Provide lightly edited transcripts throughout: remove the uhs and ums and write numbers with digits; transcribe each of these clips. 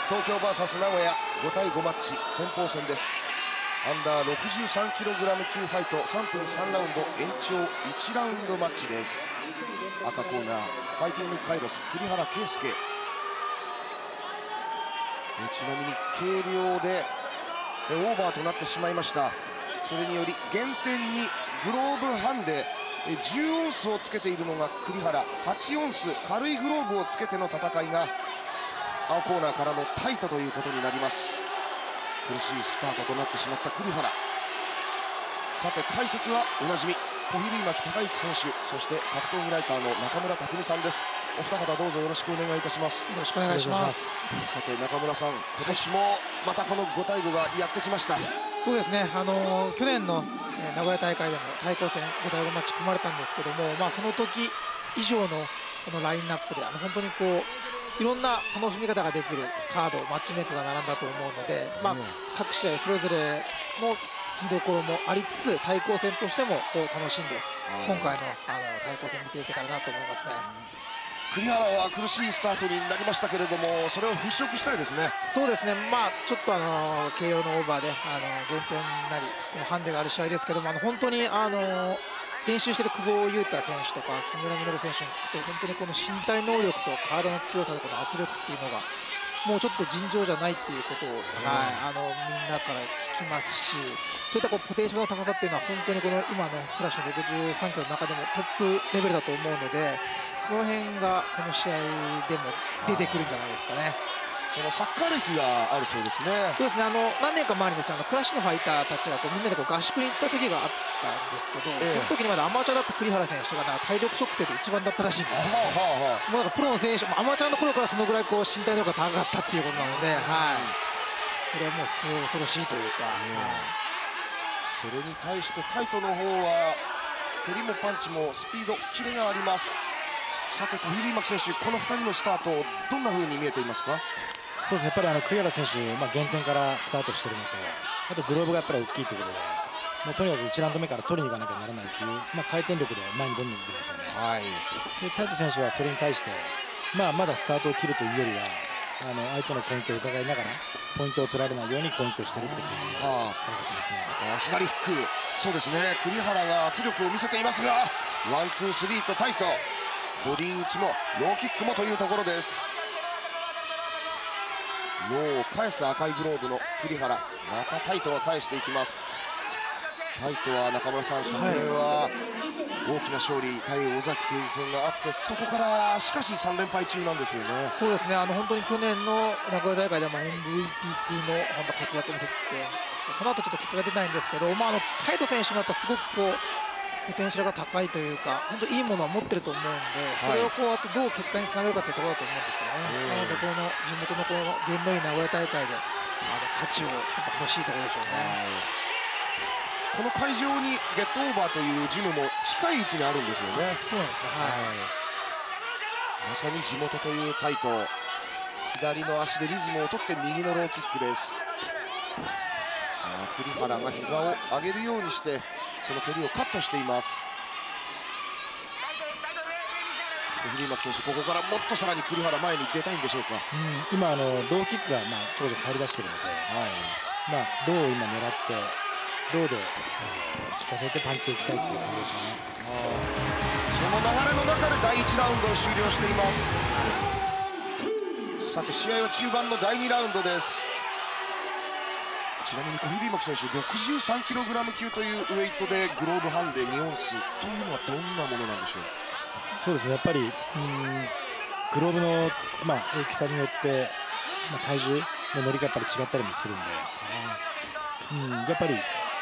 東京 VS 名古屋5対5マッチ先鋒戦です。アンダー 63kg 級ファイト3分3ラウンド延長1ラウンドマッチです。赤コーナーファイティングカイロス栗原圭介、ちなみに軽量でオーバーとなってしまいました。それにより減点にグローブハンデ10オンスをつけているのが栗原、8オンス軽いグローブをつけての戦いが青コーナーからのタイトということになります。苦しいスタートとなってしまった栗原。さて解説はおなじみ小比類巻孝之選手、そして格闘技ライターの中村拓海さんです。お二方どうぞよろしくお願いいたします。 よろしくお願いします。 さて中村さん、今年もまたこの5対5がやってきました。 そうですね、去年の名古屋大会でも対抗戦5対5マッチ組まれたんですけども、その時以上のこのラインナップで本当にいろんな楽しみ方ができるカードマッチメイクが並んだと思うので、各試合それぞれの見どころもありつつ対抗戦としても楽しんで今回の対抗戦見ていけたらなと思いますね。 栗原は苦しいスタートになりましたけれども、それを払拭したいですね。 そうですね、ちょっと慶応のオーバーで減点なりハンデがある試合ですけども、本当に練習している久保優太選手とか木村稔選手に聞くと、本当にこの身体能力と体の強さとこの圧力っていうのがもうちょっと尋常じゃないっていうことを、みんなから聞きますし、そういったポテンシャルの高さっていうのは本当にこの今のクラッシュの63キロの中でもトップレベルだと思うので、その辺がこの試合でも出てくるんじゃないですかね。 そのサッカー歴があるそうですね。 そうですね、何年か前にですね、クラッシュのファイターたちがみんなで合宿に行った時があったんですけど、その時にまだアマチュアだった栗原選手が体力測定で一番だったらしいんですよ。もうプロの選手もアマチュアの頃からそのぐらい身体能力が高かったっていうことなので、それはもう恐ろしいというか、 それに対してタイトの方は蹴りもパンチもスピードキレがあります。さて小比類巻選手、この2人のスタートどんな風に見えていますか？ そうですね、やっぱり栗原選手、減点からスタートしているのと、あとグローブがやっぱり大きいということで、もうとにかく1ラウンド目から取りに行かなきゃならないという、回転力で前にどんどん出てますよね。でタイト選手はそれに対して、まだスタートを切るというよりは、相手の攻撃を伺いながらポイントを取られないように攻撃をしているという感じがですね。 左フック、そうですね、栗原が圧力を見せていますが、ワンツースリーとタイト、ボディ打ちもローキックもというところです。ローを返す赤いグローブの栗原、またタイトが返していきます。タイトは中村さん、昨年は大きな勝利対尾崎慶二戦があって、そこからしかし3連敗中なんですよね。 そうですね、本当に去年の名古屋大会ではMVP 級の活躍を見せて、その後ちょっと結果が出ないんですけど、タイト選手もやっぱすごくポテンシャルが高いというか、本当にいいものは持ってると思うんで、それをどう結果につなげるかというところだと思うんですよね。なのでこの地元の験のいい名古屋大会で勝ちをやっぱ欲しいところでしょうね。 この会場にゲットオーバーというジムも近い位置にあるんですよね。 そうなんですね、 まさに地元というタイト、左の足でリズムを取って右のローキックです。栗原が膝を上げるようにしてその蹴りをカットしています。小比類巻選手、ここからもっとさらに栗原前に出たいんでしょうか。 今ローキックがちょこちょこ入り出しているので、ローを今狙ってローで効かせてパンチでいきたいっていう感じでしょうね。 その流れの中で第1ラウンドを終了しています。さて試合は中盤の第2ラウンドです。ちなみに小比類巻選手 63kg 級というウエイトでグローブハンデ2オンスというのはどんなものなんでしょう？ そうですね、やっぱりグローブの大きさによって体重の乗りがやっぱり違ったりもするんで、やっぱり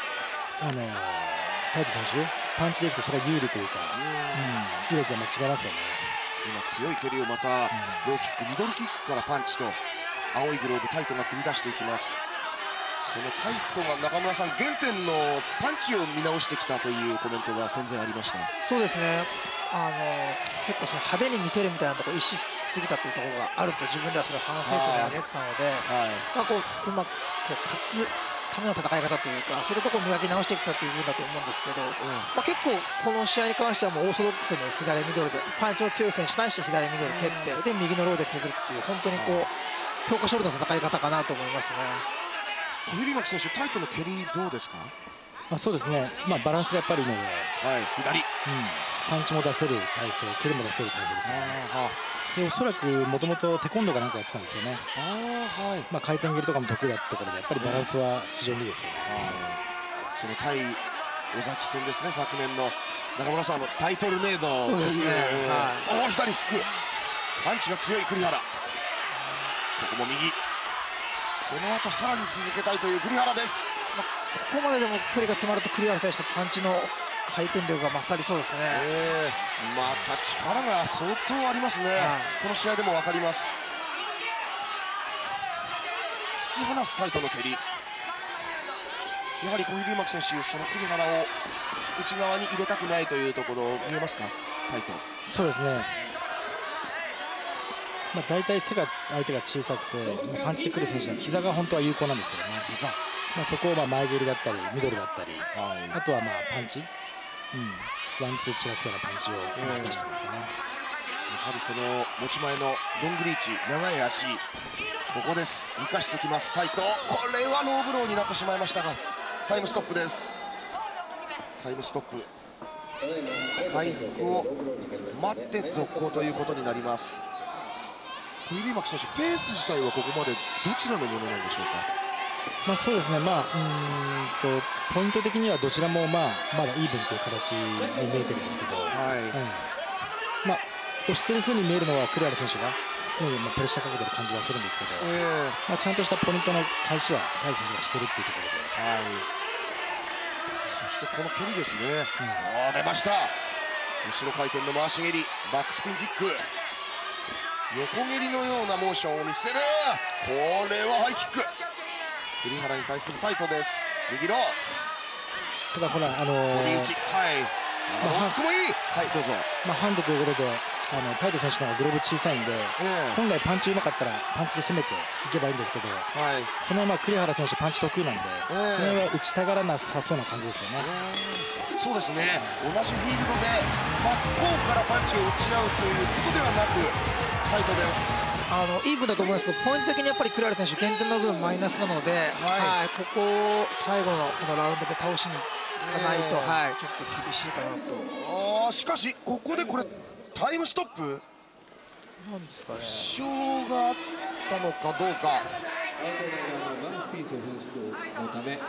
タイト選手パンチでいくとそれは有利というか、威力が違いますよね。 今強い蹴りをまたローキックミドルキックからパンチと青いグローブタイトが繰り出していきます。そのタイトが中村さん、原点のパンチを見直してきたというコメントが戦前ありました。 そうですね、結構派手に見せるみたいなところを意識しすぎたというところがあると自分ではそれを反省点で挙げてたので、うまく勝つための戦い方というか、そういうところを磨き直してきたという部分だと思うんですけど、結構この試合に関してはもうオーソドックスに左ミドルでパンチの強い選手に対して左ミドル蹴って、で右のローで削るっていう、本当に強化勝利の戦い方かなと思いますね。 小比巻選手、タイトの蹴りどうですか？ そうですね、バランスがやっぱりいいので、 左、 パンチも出せる体勢、蹴りも出せる体勢ですよね。でおそらくもともとテコンドーかなんかやってたんですよね。回転蹴りとかも得意だったところでやっぱりバランスは非常にいいですよね。 その対尾崎戦ですね、昨年の中村さんのタイトルネードという、左フック、パンチが強い栗原、ここも右、その後さらに続けたいという栗原です。 ここまででも距離が詰まると栗原選手とパンチの回転力が勝りそうですね。 また力が相当ありますね、この試合でも分かります。突き放すタイトの蹴り、やはり小比巻選手、その栗原を内側に入れたくないというところ見えますか、タイト。 そうですね、大体背が相手が小さくてパンチでくる選手は膝が本当は有効なんですよね。そこを前蹴りだったりミドルだったり、あとはパンチ、ワンツー散らすようなパンチを出してますよね。 やはりその持ち前のロングリーチ、長い足、ここです、生かしてきますタイト。これはローブローになってしまいましたが、タイムストップです。タイムストップ、回復を待って続行ということになります。小比巻選手、ペース自体はここまでどちらのものなんでしょうか？ そうですね、ポイント的にはどちらもまだイーブンという形に見えてるんですけど、押してる風に見えるのは栗原選手が常にプレッシャーかけてる感じはするんですけど、ちゃんとしたポイントの返しはタイ選手がしてるっていうところで、 そしてこの蹴りですね、出ました、後ろ回転の回し蹴り、バックスピンキック、横蹴りのようなモーションを見せる、これはハイキック、栗原に対するタイトです。右ロー、 ただほらボディ打ち、バックもいい、どうぞ。 ハンドということでタイト選手の方がグローブ小さいんで、本来パンチうまかったらパンチで攻めていけばいいんですけど、その栗原選手パンチ得意なんで、それは打ちたがらなさそうな感じですよね。 そうですね、同じフィールドで真っ向からパンチを打ち合うということではなくタイトです。 イーブンだと思いますけど、ポイント的にやっぱり栗原選手減点の分マイナスなので、ここを最後のこのラウンドで倒しにいかないと、ちょっと厳しいかなと。 しかしここでこれタイムストップなんですかね、 負傷があったのかどうか。 ワンスピース紛失のため、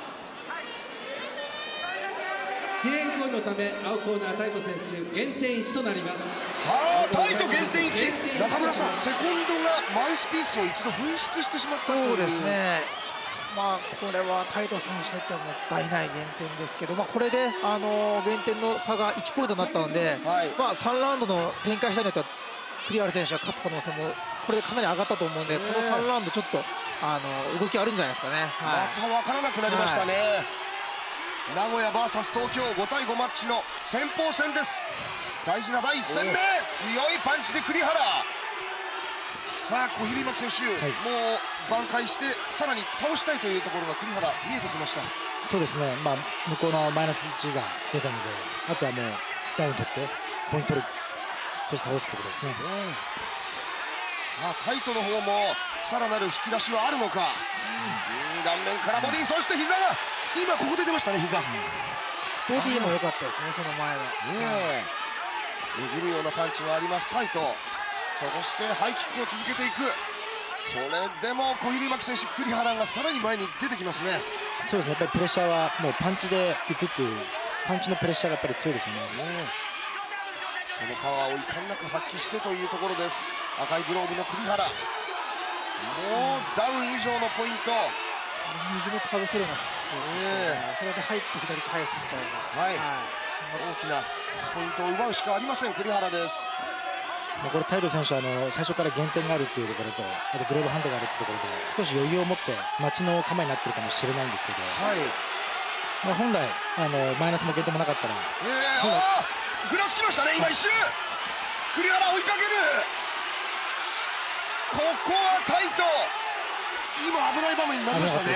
遅延行為のため青コーナータイト選手減点1となります。 タイト減点1、中村さん、セコンドがマウスピースを一度紛失してしまったという。 そうですね、これはタイト選手にとってはもったいない減点ですけど、これで減点の差が1ポイントになったので、3ラウンドの展開したによっては栗原選手が勝つ可能性もこれでかなり上がったと思うので、この3ラウンドちょっと動きあるんじゃないですかね。 また分からなくなりましたね。名古屋 VS 東京5対5マッチの先鋒戦です。大事な第1戦目、強いパンチで栗原。さあ小比巻選手、もう挽回してさらに倒したいというところが栗原見えてきました。 そうですね、向こうのマイナス1が出たので、あとはもうダウン取ってポイント取る、そして倒すってことですね。 さあタイトの方もさらなる引き出しはあるのか。顔面からボディ、そして膝が今ここで出ましたね。膝、 ボディも良かったですね、その前のえぐるようなパンチがありますタイト。そしてハイキックを続けていく。それでも小比巻選手、栗原がさらに前に出てきますね。 そうですね、やっぱりプレッシャーはもうパンチでいくっていう、パンチのプレッシャーがやっぱり強いですよね。 そのパワーを遺憾なく発揮してというところです。赤いグローブの栗原、もうダウン以上のポイント。 右のかぶせるようなフックですね。それで入って左返すみたいな、 大きなポイントを奪うしかありません栗原です。 これタイト選手は最初から減点があるっていうところと、あとグローブハンデがあるっていうところで少し余裕を持って待ちの構えになってるかもしれないんですけど、本来マイナスも減点もなかったら、 グラスきましたね今一瞬。栗原追いかける。ここはタイト、今危ない場面になりましたね。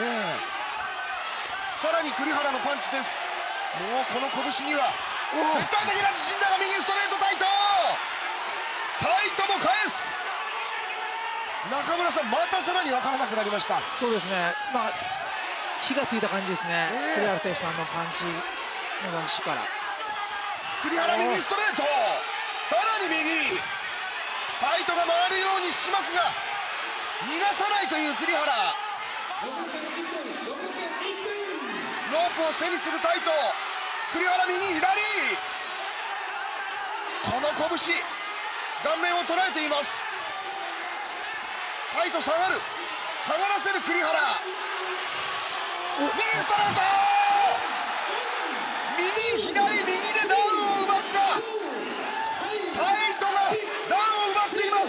さらに栗原のパンチです。もうこの拳には絶対的な自信だが、右ストレートタイト、タイトも返す。 中村さん、またさらに分からなくなりました。 そうですね、火がついた感じですね、栗原選手のパンチのラッシュから。 栗原、右ストレート、さらに右、タイトが回るようにしますが逃がさないという栗原。ロープを背にするタイト、栗原右左、この拳顔面を捉えています。タイト下がる、下がらせる栗原、右ストレート、右左右でダウンを奪った。タイトがダウンを奪っています。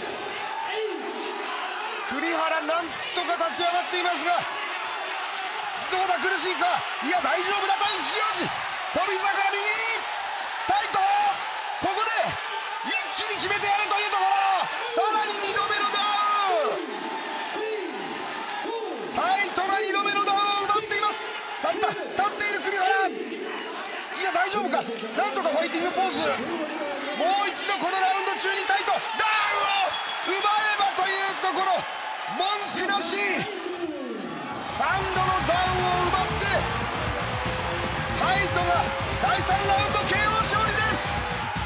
栗原なんとか立ち上がっていますが、どうだ、苦しいか、いや大丈夫だと石吉、飛び坂から右、タイト、ここで一気に決めてやるというところ、さらに2度目のダウン、タイトが2度目のダウンを奪っています。立っている栗原、いや大丈夫か、なんとかファイティングポーズ、もう一度このラウンド中にタイトダウンを奪えばというところ、文句なし、3度のダウンを奪ってタイトが第3ラウンド KO 勝利です。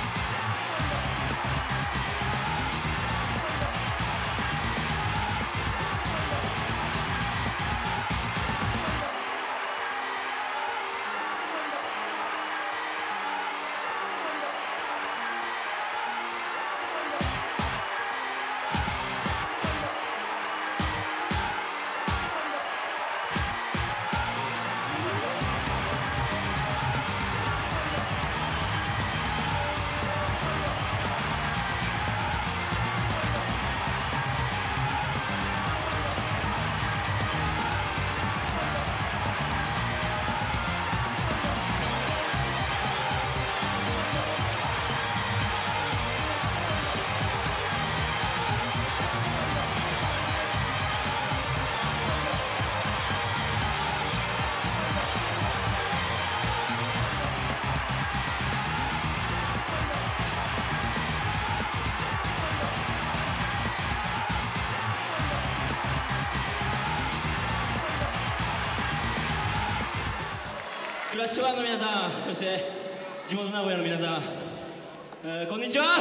クラッシュワンの皆さん、そして地元名古屋の皆さん、こんにちは。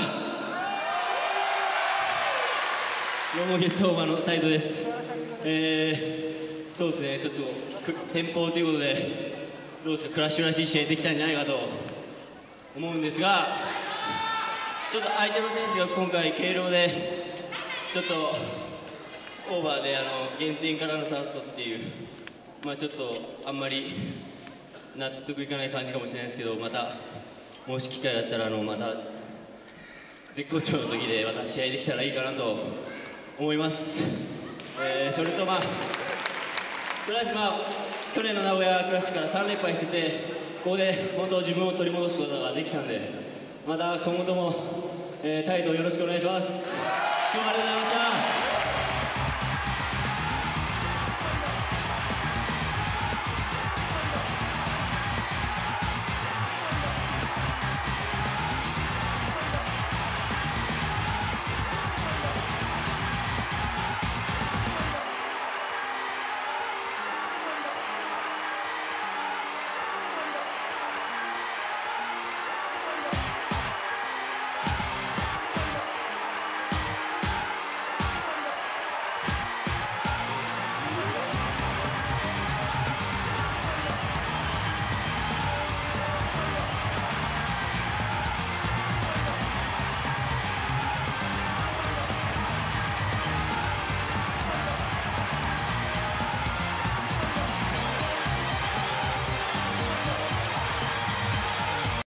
ロモゲットオーバーのタイトです。そうですね、ちょっと先方ということでどうですか、クラッシュらしい試合できたんじゃないかと思うんですが、ちょっと相手の選手が今回軽量でちょっとオーバーで減点からのスタートっていう、ちょっとあんまり納得いかない感じかもしれないですけど、またもし機会があったらまた絶好調の時でまた試合できたらいいかなと思います。それととりあえず去年の名古屋クラッシュから3連敗してて、ここで本当自分を取り戻すことができたんで、また今後とも、タイトルよろしくお願いします。今日はありがとうございました。